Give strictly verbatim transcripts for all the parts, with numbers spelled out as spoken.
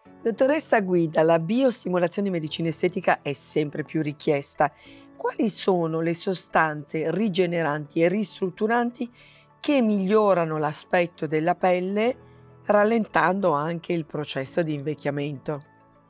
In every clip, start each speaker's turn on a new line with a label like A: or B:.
A: Dottoressa Guida, la biostimolazione in medicina estetica è sempre più richiesta. Quali sono le sostanze rigeneranti e ristrutturanti che migliorano l'aspetto della pelle, rallentando anche il processo di invecchiamento?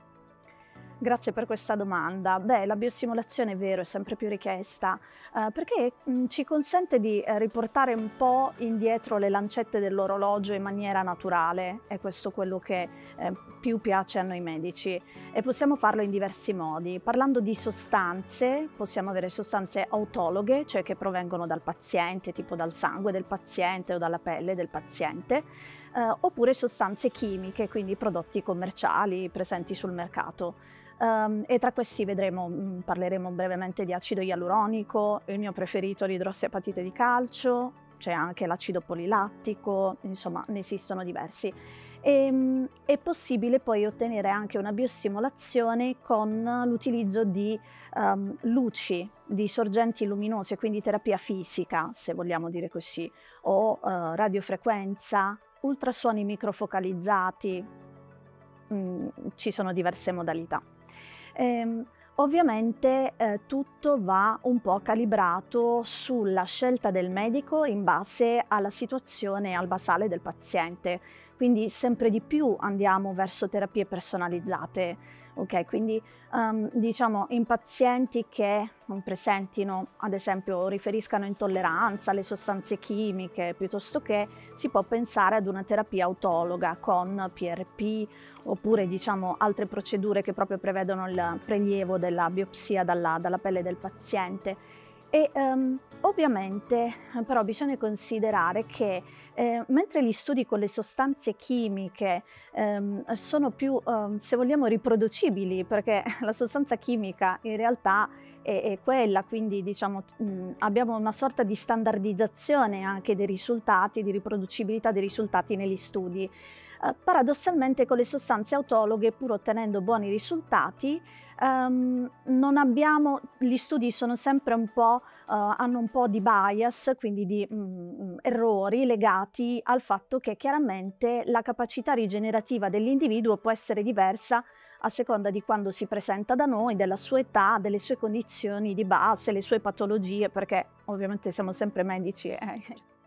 B: Grazie per questa domanda. Beh, la biostimolazione è vero, è sempre più richiesta, eh, perché mh, ci consente di eh, riportare un po' indietro le lancette dell'orologio in maniera naturale, è questo quello che eh, più piace a noi medici, e possiamo farlo in diversi modi. Parlando di sostanze, possiamo avere sostanze autologhe, cioè che provengono dal paziente, tipo dal sangue del paziente o dalla pelle del paziente, eh, oppure sostanze chimiche, quindi prodotti commerciali presenti sul mercato. Ehm, e tra questi vedremo mhmm, parleremo brevemente di acido ialuronico, il mio preferito l'idrossiapatite di calcio, c'è anche l'acido polilattico, insomma ne esistono diversi. Ehm, è possibile poi ottenere anche una biostimolazione con l'utilizzo di, ehm, luci, di sorgenti luminose, quindi terapia fisica, se vogliamo dire così, o, ehm, radiofrequenza, ultrasuoni microfocalizzati. Mhmm, ci sono diverse modalità. Ehm, Ovviamente, ehm, tutto va un po' calibrato sulla scelta del medico in base alla situazione, al basale del paziente. Quindi sempre di più andiamo verso terapie personalizzate, okay, quindi, uhm, diciamo in pazienti che, mhmm, presentino, ad esempio, o riferiscano intolleranza alle sostanze chimiche, piuttosto che si può pensare ad una terapia autologa con P R P, oppure diciamo altre procedure che proprio prevedono il prelievo della biopsia dalla, dalla pelle del paziente. E ehm, ovviamente eh, però bisogna considerare che eh, mentre gli studi con le sostanze chimiche ehm, sono più, ehm, se vogliamo, riproducibili, perché la sostanza chimica in realtà è, è quella, quindi diciamo t- mh, abbiamo una sorta di standardizzazione anche dei risultati, di riproducibilità dei risultati negli studi. Eh, paradossalmente con le sostanze autologhe, pur ottenendo buoni risultati, ehm, non abbiamo, gli studi sono sempre un po', eh, hanno un po' di bias, quindi di mm, errori legati al fatto che chiaramente la capacità rigenerativa dell'individuo può essere diversa a seconda di quando si presenta da noi, della sua età, delle sue condizioni di base, le sue patologie, perché ovviamente siamo sempre medici. eh.